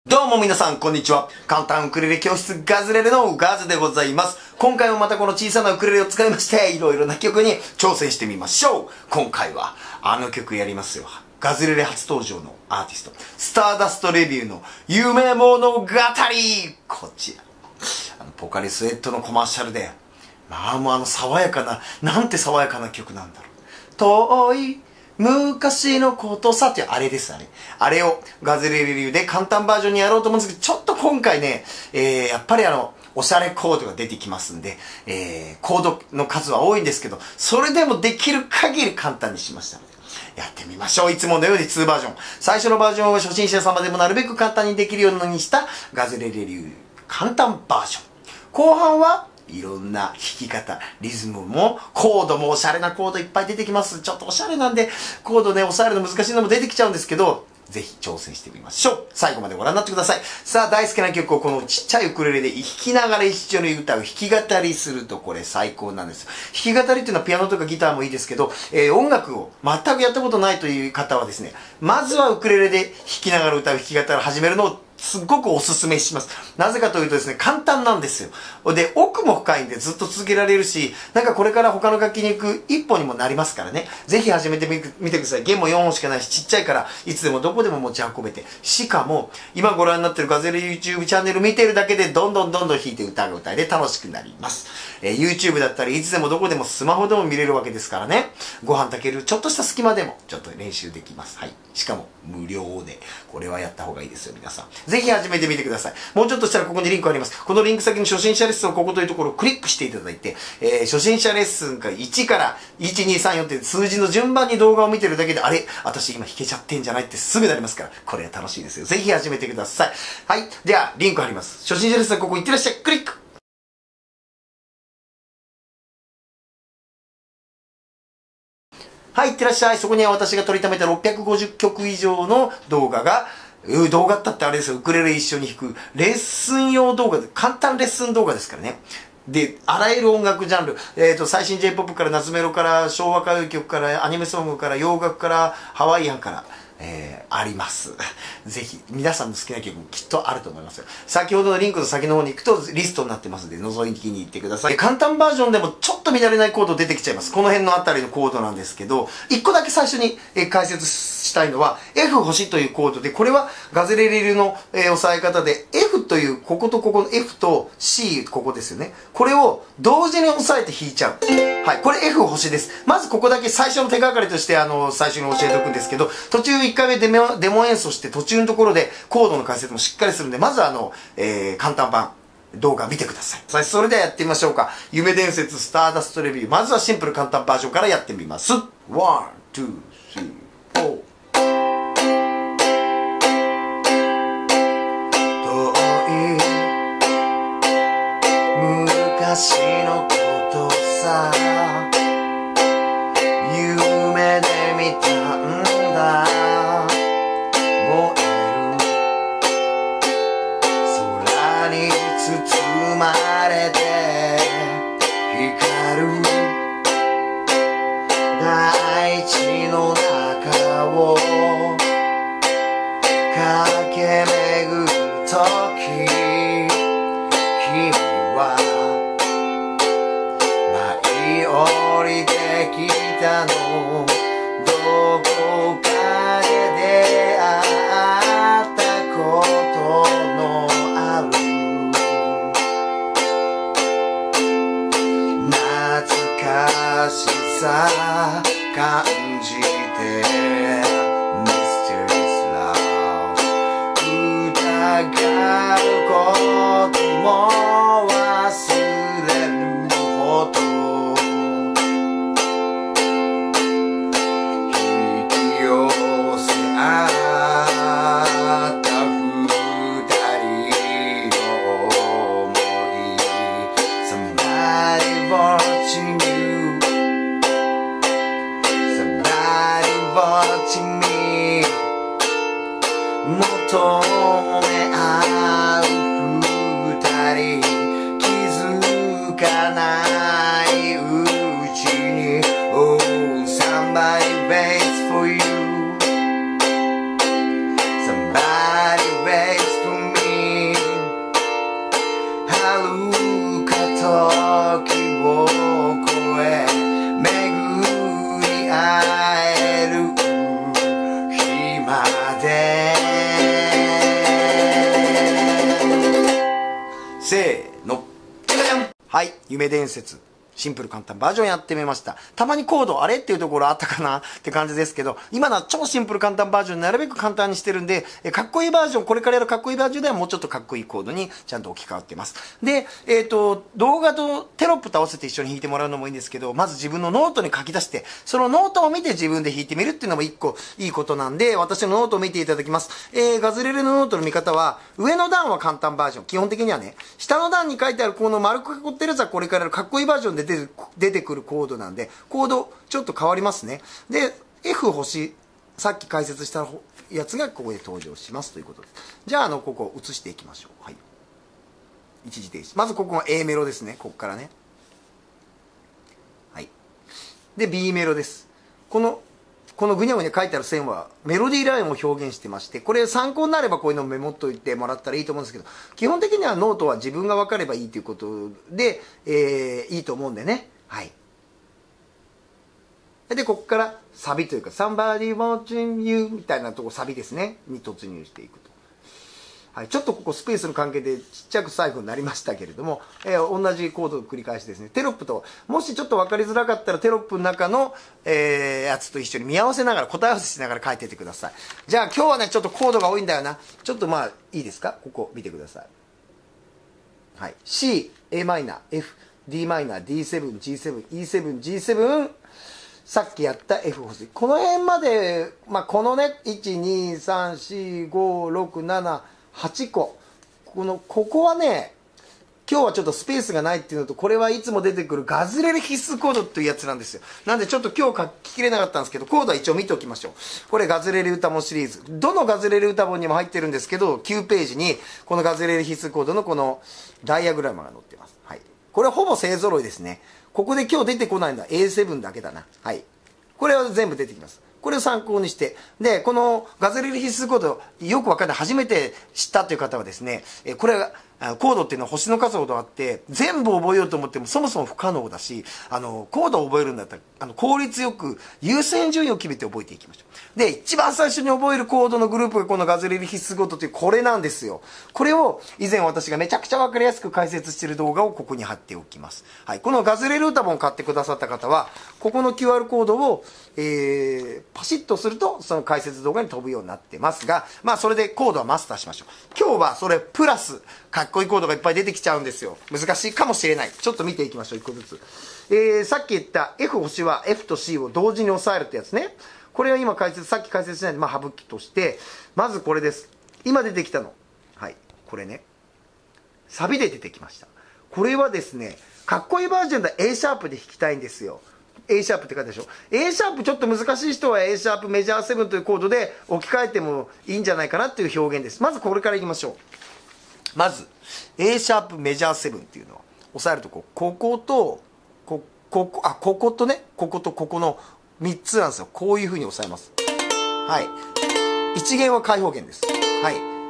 どうも皆さん、こんにちは。簡単ウクレレ教室ガズレレのガズでございます。今回もまたこの小さなウクレレを使いまして、いろいろな曲に挑戦してみましょう。今回は、あの曲やりますよ。ガズレレ初登場のアーティスト、スターダストレビューの夢物語。こちら。ポカリスエットのコマーシャルで、もう爽やかな、なんて爽やかな曲なんだろう。遠い昔のことさっていうあれです、あれ。あれをガズレレ流で簡単バージョンにやろうと思うんですけど、ちょっと今回ね、やっぱりおしゃれコードが出てきますんで、コードの数は多いんですけど、それでもできる限り簡単にしましたので、やってみましょう。いつものように2バージョン。最初のバージョンは初心者様でもなるべく簡単にできるようにしたガズレレ流簡単バージョン。後半はいろんな弾き方、リズムも、コードもおしゃれなコードいっぱい出てきます。ちょっとおしゃれなんで、コードね、押さえるの難しいのも出てきちゃうんですけど、ぜひ挑戦してみましょう。最後までご覧になってください。さあ、大好きな曲をこのちっちゃいウクレレで弾きながら一緒に歌う、弾き語りするとこれ最高なんです。弾き語りっていうのはピアノとかギターもいいですけど、音楽を全くやったことないという方はですね、まずはウクレレで弾きながら歌う弾き語りを始めるのをすっごくおすすめします。なぜかというとですね、簡単なんですよ。で、奥も深いんでずっと続けられるし、なんかこれから他の楽器に行く一歩にもなりますからね。ぜひ始めてみてください。弦も4本しかないし、ちっちゃいから、いつでもどこでも持ち運べて。しかも、今ご覧になってるガズレレ YouTube チャンネル見てるだけで、どんどん弾いて歌が歌えて楽しくなります。YouTube だったらいつでもどこでもスマホでも見れるわけですからね。ご飯炊けるちょっとした隙間でも、ちょっと練習できます。はい。しかも、無料で。これはやった方がいいですよ、皆さん。ぜひ始めてみてください。もうちょっとしたらここにリンクあります。このリンク先に初心者レッスンをここというところをクリックしていただいて、初心者レッスンが1から1、2、3、4って数字の順番に動画を見てるだけで、あれ私今弾けちゃってんじゃないってすぐなりますから、これは楽しいですよ。ぜひ始めてください。はい。では、リンクあります。初心者レッスンここ行ってらっしゃい。クリック。はい、いってらっしゃい。そこには私が撮りためた650曲以上の動画が、動画だってあれですよ、ウクレレ一緒に弾く、レッスン用動画で、簡単レッスン動画ですからね。で、あらゆる音楽ジャンル、最新 J-POP から夏メロから昭和歌謡曲からアニメソングから洋楽からハワイアンから、あります。ぜひ、皆さんの好きな曲もきっとあると思いますよ。先ほどのリンクの先の方に行くとリストになってますので、覗きに行ってください。簡単バージョンでもちょっと見慣れないコード出てきちゃいます。この辺のあたりのコードなんですけど、一個だけ最初に解説したいのは、F 星というコードで、これはガズレレ流の押さえ方で、F という、こことここの F と C、ここですよね。これを同時に押さえて弾いちゃう。はい。これ F 星です。まずここだけ最初の手がかりとして、最初に教えておくんですけど、途中1回目デモ演奏して途中のところでコードの解説もしっかりするんで、まず簡単版動画見てください。それではやってみましょうか。夢伝説スターダストレビュー。まずはシンプル簡単バージョンからやってみます。1、2、3、4。昔のことさ、夢で見たんだ。燃える空に包まれて光る大地の中を駆け巡るとき、君は舞い降りてきたの。どこかで出会ったことのある懐かしさ感じて Mysterious Love 疑うことも忘れるほど引き寄せ合った二人の想い Somebody watching you Somebody watching me 求め合う二人気づかないうちに Oh somebody waits for you Somebody waits for 夢伝説シンプル簡単バージョンやってみました。たまにコードあれっていうところあったかなって感じですけど、今のは超シンプル簡単バージョンなるべく簡単にしてるんで、かっこいいバージョン、これからやるかっこいいバージョンではもうちょっとかっこいいコードにちゃんと置き換わってます。で、動画とテロップと合わせて一緒に弾いてもらうのもいいんですけど、まず自分のノートに書き出して、そのノートを見て自分で弾いてみるっていうのも一個いいことなんで、私のノートを見ていただきます。ガズレレのノートの見方は、上の段は簡単バージョン、基本的にはね、下の段に書いてあるこの丸く囲ってるやつはこれからやるかっこいいバージョンで出てくるコードなんで、コードちょっと変わりますね。で F 星、さっき解説したやつがここで登場しますということです。じゃあここ移していきましょう。はい、一時停止。まずここが A メロですね。ここからね、はい。で B メロです。このぐにゃぐにゃ書いてある線はメロディーラインを表現してまして、これ参考になればこういうのをメモっといてもらったらいいと思うんですけど、基本的にはノートは自分が分かればいいということで、いいと思うんでね。はい。で、ここからサビというか、somebody watching you みたいなとこサビですね、に突入していくと。はい。ちょっとここスペースの関係でちっちゃく最後になりましたけれども、同じコードの繰り返しですね。テロップと、もしちょっと分かりづらかったらテロップの中の、やつと一緒に見合わせながら、答え合わせしながら書いていってください。じゃあ今日はね、ちょっとコードが多いんだよな。ちょっとまあ、いいですか？ここ見てください。はい。C、Am、F、Dm、D7、G7、E7、G7、さっきやった F 星。この辺まで、まあ、このね、1、2、3、4、5、6、7、8個。ここはね、今日はちょっとスペースがないっていうのと、これはいつも出てくるガズレレ必須コードっていうやつなんですよ。なんでちょっと今日書ききれなかったんですけど、コードは一応見ておきましょう。これガズレレ歌本シリーズ。どのガズレレ歌本にも入ってるんですけど、9ページにこのガズレレ必須コードのこのダイアグラムが載ってます。はい。これはほぼ勢揃いですね。ここで今日出てこないのは A7 だけだな。はい。これは全部出てきます。これを参考にして。で、このガズレレ必須コード、よくわかんない。初めて知ったという方はですね、これは、コードっていうのは星の数ほどあって、全部覚えようと思ってもそもそも不可能だし、コードを覚えるんだったら、効率よく優先順位を決めて覚えていきましょう。で、一番最初に覚えるコードのグループがこのガズレレ必須コードというこれなんですよ。これを以前私がめちゃくちゃわかりやすく解説している動画をここに貼っておきます。はい。このガズレレ歌本を買ってくださった方は、ここの QR コードを、パシッとすると、その解説動画に飛ぶようになってますが、まあそれでコードはマスターしましょう。今日はそれプラス、かっこいいコードがいっぱい出てきちゃうんですよ。難しいかもしれない。ちょっと見ていきましょう、一個ずつ。さっき言った F 星は F と C を同時に押さえるってやつね。これは今さっき解説しないで、まあ省きとして、まずこれです。今出てきたの。はい。これね。サビで出てきました。これはですね、かっこいいバージョンで A シャープで弾きたいんですよ。A シャープって書いてあるでしょ。A シャープちょっと難しい人は A シャープメジャー7というコードで置き換えてもいいんじゃないかなっていう表現です。まずこれからいきましょう。まず A シャープメジャー7っていうのは押さえるとこことこことね、こことここの3つなんですよ。こういう風に押さえます。はい。1弦は開放弦です。はい。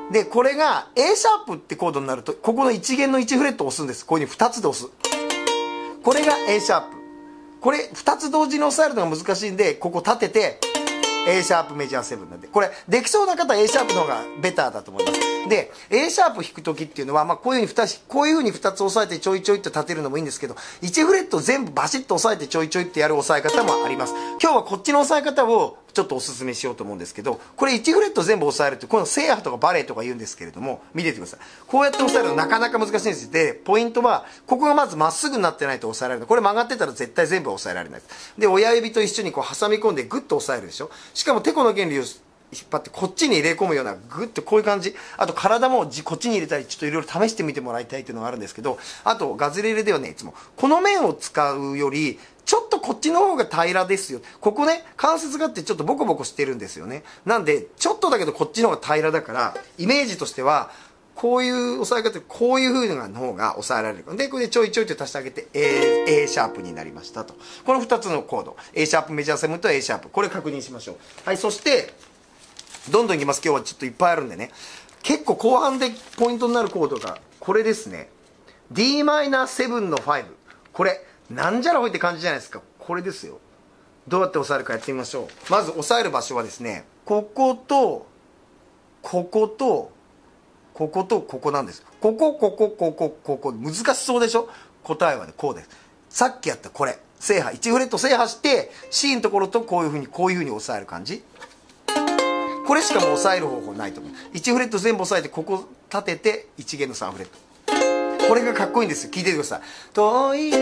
で、これが A シャープってコードになると、ここの1弦の1フレットを押すんです。こういう風に2つで押す。これが A シャープ。これ2つ同時に押さえるのが難しいんで、ここ立てて A シャープメジャー7なんで、これできそうな方は A シャープの方がベターだと思います。で A シャープ弾く時っていうのは、まあ、こういう風に2つ押さえてちょいちょいって立てるのもいいんですけど、1フレット全部バシッと押さえてちょいちょいってやる押さえ方もあります。今日はこっちの押さえ方をちょっとおすすめしようと思うんですけど、これ1フレット全部押さえるって、このセイハとかバレエとか言うんですけれども、見ててください。こうやって押さえるのなかなか難しいんです。でポイントはここがまずまっすぐになってないと押さえられない。これ曲がってたら絶対全部押さえられないです。で親指と一緒にこう挟み込んでグッと押さえるでしょ。しかもてこの原理を引っ張ってこっちに入れ込むようなグッとこういう感じ。あと体もこっちに入れたりちょっといろいろ試してみてもらいたいっていうのがあるんですけど、あとガズレレではね、いつもこの面を使うよりちょっとこっちの方が平らですよ。ここね、関節があってちょっとボコボコしてるんですよね。なんでちょっとだけどこっちの方が平らだから、イメージとしてはこういう押さえ方、こういう風なの方が押さえられる。でこれでちょいちょいと足してあげて A シャープになりましたと。この2つのコード A シャープメジャー7と A シャープ、これ確認しましょう。はい。そしてどんどんいきます。今日はちょっといっぱいあるんでね、結構後半でポイントになるコードがこれですね。 Dm7 の5、これなんじゃらほいって感じじゃないですか。これですよ。どうやって押さえるかやってみましょう。まず押さえる場所はですね、こことこことこことここなんです。ここ難しそうでしょ。 答えはね、こうです。さっきやったこれ。制覇。1フレット制覇して、C のところとこういうふうに押さえる感じ。これしかもう押さえる方法ないと思う。1フレット全部押さえて、ここ立てて、1弦の3フレット。これがかっこいいんですよ。聞いててください。遠い、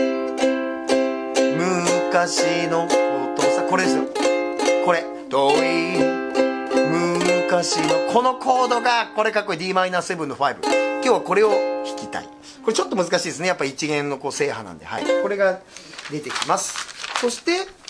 昔のことさ、これですよ。これ。遠い、昔の、このコードが、これかっこいい。Dm7 の5。今日はこれを弾きたい。これちょっと難しいですね。やっぱ1弦の制覇なんで。はい。これが出てきます。そして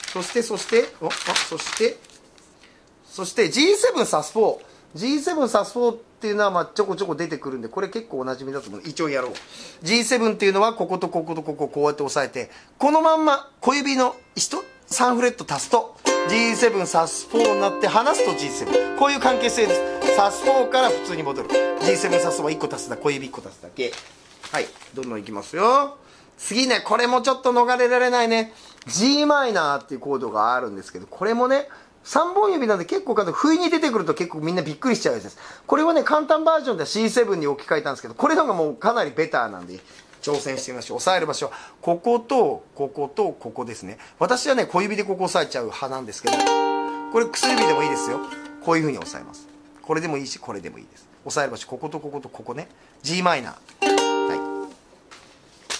、G7 サス4。G7 サス4っていうのはまあちょこちょこ出てくるんで、これ結構おなじみだと思う。一応やろう。G7 っていうのはこことこことこここうやって押さえて、このまんま小指の3フレット足すと G7 サス4になって離すと G7。こういう関係性です。サス4から普通に戻る。G7 サス4は1個足すだ、小指1個足すだけ。はい。どんどんいきますよ。次ね、これもちょっと逃れられないね。g マイナーっていうコードがあるんですけど、これもね、3本指なんで結構不意に出てくると結構みんなびっくりしちゃうやつです。これはね、簡単バージョンでは C7 に置き換えたんですけど、これのがもうかなりベターなんで、挑戦してみましょう。押さえる場所。こことこことここですね。私はね、小指でここ押さえちゃう派なんですけど、これ薬指でもいいですよ。こういう風に押さえます。これでもいいし、これでもいいです。押さえる場所、こことこことここね。g マイナー。はい。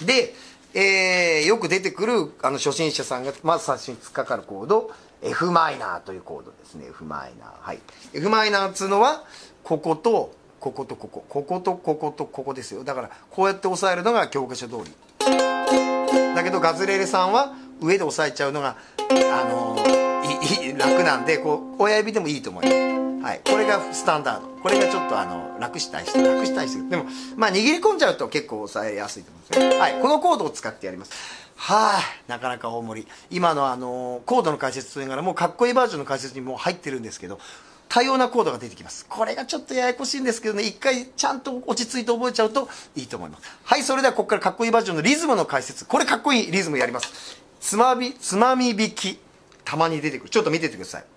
で、よく出てくる初心者さんがまず最初に突っかかるコード、F マイナーというコードですね。F マイナー。はい。F マイナーっていうのは、こことこことここ、こことこことここですよ。だからこうやって押さえるのが教科書通り。だけどガズレレさんは上で押さえちゃうのが楽なんで、こう親指でもいいと思います。はい。これがスタンダード。これがちょっと楽したい人。でもまあ握り込んじゃうと結構押さえやすいと思うんですね。はい。このコードを使ってやります。はい、なかなか大盛り。今のコードの解説というながらもうかっこいいバージョンの解説にもう入ってるんですけど、多様なコードが出てきます。これがちょっとややこしいんですけどね、一回ちゃんと落ち着いて覚えちゃうといいと思います。はい、それではここからかっこいいバージョンのリズムの解説。これかっこいいリズムやります。つまみ弾き。たまに出てくる。ちょっと見ててください。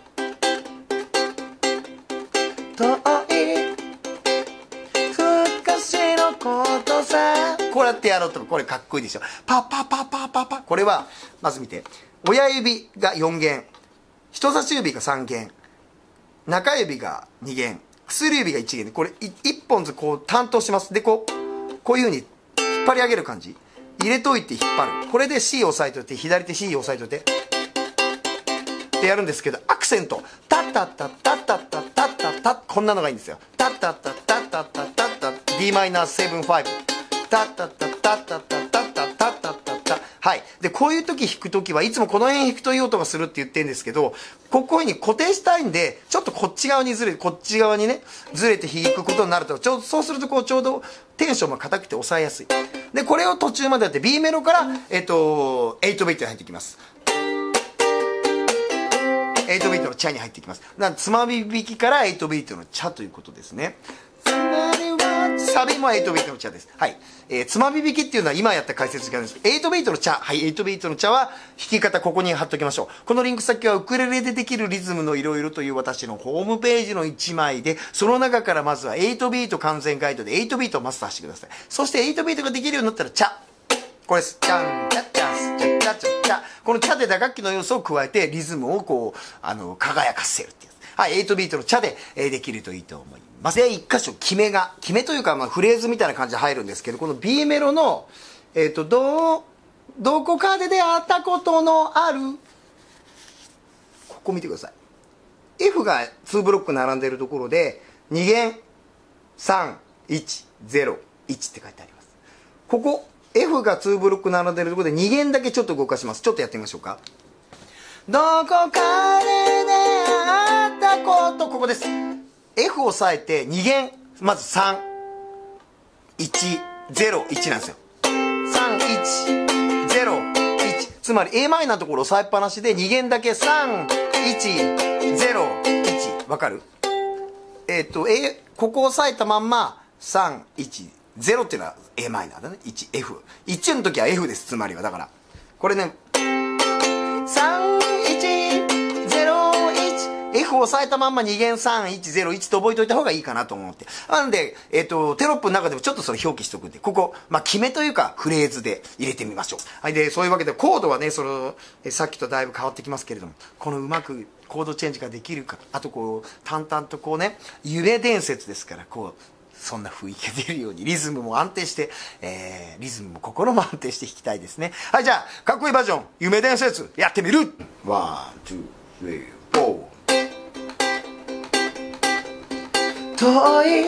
こうやってやろうと、これかっこいいでしょ。パパパパパパ。これは、まず見て。親指が4弦。人差し指が3弦。中指が2弦。薬指が1弦で、これ1本ずつこう担当します。で、こういう風に引っ張り上げる感じ。入れといて引っ張る。これで C を押さえといて、左手 C を押さえといて。ってやるんですけど、アクセント。タッタッタッタッタッタッタッタッタッ、こんなのがいいんですよ。タッタッタッタッタッタッタッタッ、Dm7 5。タッタッタッタッタッタッタッタッタッタッタッタッ。はい。で、こういう時弾く時はいつもこの辺弾くといい音がするって言ってるんですけど、こういう風に固定したいんで、ちょっとこっち側にね、ずれて弾くことになると、そうするとちょうどテンションが硬くて抑えやすい。で、これを途中までやって B メロから、8ビートに入ってきます。8ビートのチャに入ってきます。つまみ弾きから8ビートのチャということですね。サビも8ビートのチャです。はい。つまみ弾きっていうのは今やった解説時間です。8ビートのチャ。はい、8ビートのチャは弾き方ここに貼っときましょう。このリンク先はウクレレでできるリズムのいろいろという私のホームページの1枚で、その中からまずは8ビート完全ガイドで8ビートをマスターしてください。そして8ビートができるようになったらチャ。これです。チャン、チャッチャンス、チャッチャッチャッチャ。このチャで打楽器の要素を加えてリズムをこう、輝かせるっていう。はい、8ビートのチャで、できるといいと思います。で、一箇所決めというか、まあ、フレーズみたいな感じで入るんですけど、この B メロの、どこかで出会ったことのある、ここ見てください。F が2ブロック並んでるところで、2弦、3、1、0、1って書いてあります。ここ、F が2ブロック並んでるところで2弦だけちょっと動かします。ちょっとやってみましょうか。どこかで出会ったこと、ここです。F を押さえて2弦、まず3、1、0、1なんですよ。3、1、0、1。つまり a マイナーのところ押さえっぱなしで2弦だけ3、1、0、1。わかる？ここ押さえたまんま3、1、0っていうのは a マイナーだね。1、F。1の時は F です。つまりは。だから。これね、3、1、0、1。 F を押さえたまんま2弦3101と覚えておいた方がいいかなと思って。なんで、テロップの中でもちょっとそれ表記しておくんで、ここ、決めというか、フレーズで入れてみましょう。はい、で、そういうわけで、コードはね、さっきとだいぶ変わってきますけれども、このうまくコードチェンジができるか、あとこう、淡々とこうね、夢伝説ですから、こう、そんな雰囲気が出るようにリズムも安定して、リズムも心も安定して弾きたいですね。はい、じゃあかっこいいバージョン夢伝説やってみる。ワン、ツー、スリー、フォー。遠い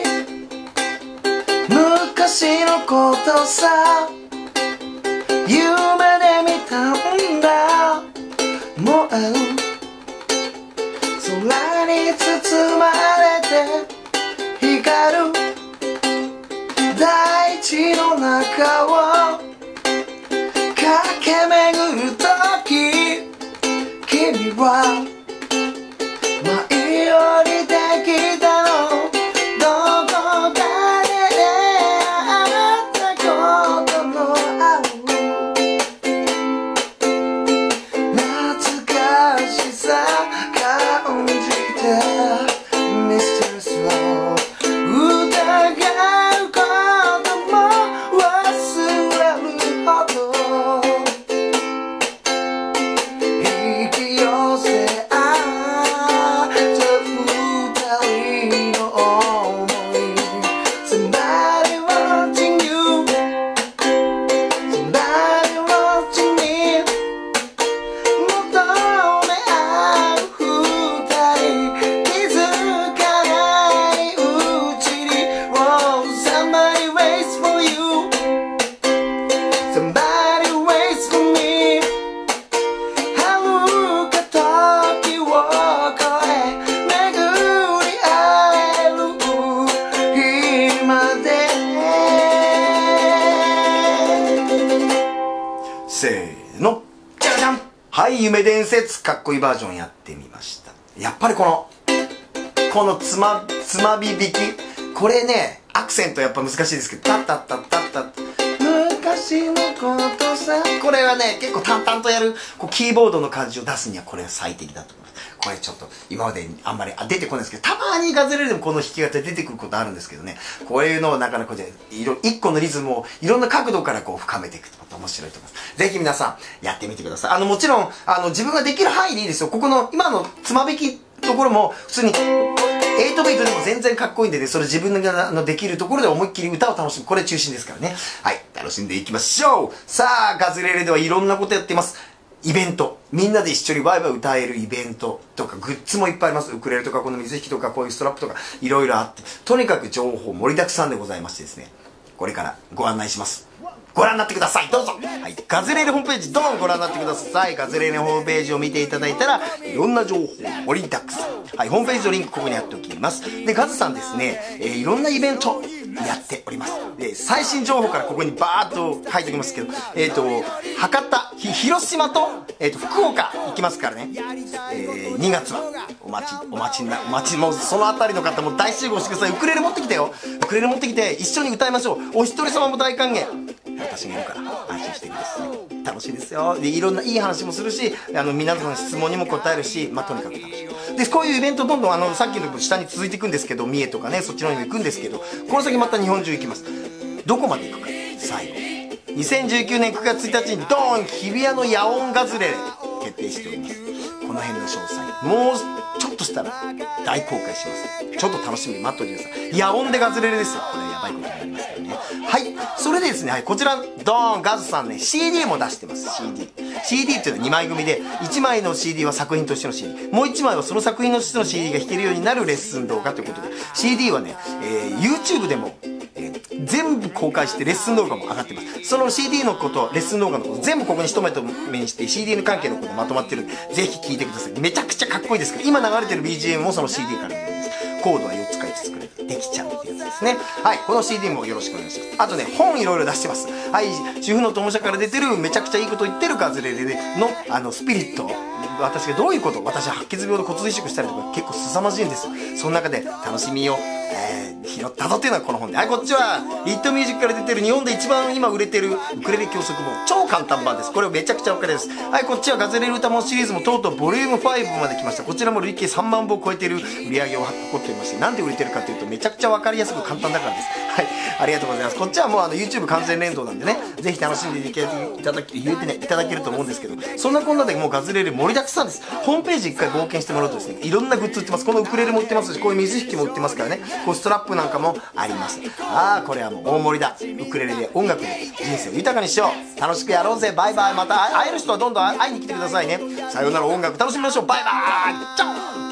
昔のことさ、夢で見たんだ。燃える空に包まれて光る大地の中を駆け巡るとき、君は舞い降りてきたの。どこかで出会ったことのある懐かしさ感じて Mr. Slow 疑うことも忘れるほど引き寄せ合った二人の想い Somebody watching you Somebody watching me 求め合う二人気づかないうちに Oh, somebody waits for you Somebody waits for me 遥か時を越え巡り会える日まで。せーの、じゃじゃん。はい、夢伝説かっこいいバージョンやってみました。やっぱりこのつまび弾き、これねアクセントやっぱ難しいですけど、タッタッタッタッタッ昔のことさ、これはね結構淡々とやるこうキーボードの感じを出すにはこれは最適だと思います。これちょっと今まであんまり出てこないですけど、たまにガズレレでもこの弾き語り出てくることあるんですけどね、こういうのをなかなか一個のリズムをいろんな角度からこう深めていくと面白いと思います。ぜひ皆さんやってみてください。もちろん自分ができる範囲でいいですよ。ここの今のつまびきところも普通に8ビートでも全然かっこいいんでね、それ自分ができるところで思いっきり歌を楽しむ、これ中心ですからね。はい、楽しんでいきましょう。さあガズレレではいろんなことやっています。イベント、みんなで一緒にワイワイ歌えるイベントとかグッズもいっぱいあります。ウクレレとかこの水引とかこういうストラップとかいろいろあって、とにかく情報盛りだくさんでございましてですね、これからご案内します。ご覧になってください、どうぞ。はい、ガズレレホームページどんご覧になってください。ガズレレホームページを見ていただいたらいろんな情報盛りだくさん。はい、ホームページのリンクここに貼っておきます。でガズさんですね、いろんなイベントやっております。で最新情報からここにバーッと書いておきますけど、博多、広島と、福岡行きますからね、2月はお待ちもうその辺りの方も大集合してください。ウクレレ持ってきてよ。ウクレレ持ってきて一緒に歌いましょう。お一人様も大歓迎。私がいるから安心してください。楽しいですよ。でいろんないい話もするし、皆さんの質問にも答えるし、とにかく楽しい。でこういうイベントどんどんさっきの下に続いていくんですけど、三重とかねそっちの方にも行くんですけど、この先また日本中行きます。どこまで行くか最後2019年9月1日にドーン日比谷の野音ガズレレ決定しております。この辺の詳細もうちょっとしたら大公開します。ちょっと楽しみに待っておいてください。野音でガズレレですよ。これやばいことになりますからね。はい、それでですね、はい、こちらドーンガズさんね CD も出してます。 CD っていうのは2枚組で、1枚の CD は作品としての CD、 もう1枚はその作品としての CD が弾けるようになるレッスン動画ということで、 CD はね、YouTube でも全部公開してレッスン動画も上がってます。その CD のこと、レッスン動画のこと全部ここに一目にして CD の関係のことまとまってるんで、ぜひ聴いてください。めちゃくちゃかっこいいですから、今流れてる BGM もその CD から見るんです。コードは4つ書いて作れてできちゃうってやつですね。はい、この CD もよろしくお願いします。あとね、本いろいろ出してます。はい、主婦の友社から出てるめちゃくちゃいいこと言ってるガズレレのスピリット私がどういうこと、私は白血病で骨髄移植したりとか結構凄まじいんですよ。その中で楽しみを、拾ったぞっていうのはこの本で。はい、こっちはヒットミュージックから出てる日本で一番今売れてるウクレレ教則本、超簡単版です。これめちゃくちゃお金です。はい、こっちはガズレレ歌もシリーズもとうとうボリューム5まで来ました。こちらも累計3万部を超えている売り上げを誇っておりまして、なんで売れてるかというとめちゃくちゃ分かりやすく簡単だからです。はい、ありがとうございます。こっちはもうYouTube 完全連動なんでね、ぜひ楽しんでいただけると思うんですけど、そんなこんなでもうガズレレ盛りだくさんです。ホームページ一回冒険してもらうとですね、いろんなグッズ売ってます。このウクレレも売ってますし、こういう水引きも売ってますからね、こうストラップなんかもあります。ああ、これはもう大盛りだ。ウクレレで音楽で人生を豊かにしよう。楽しくやろうぜ。バイバイ。また会える人はどんどん会いに来てくださいね。さようなら。音楽楽しみましょう。バイバイ。チャオ。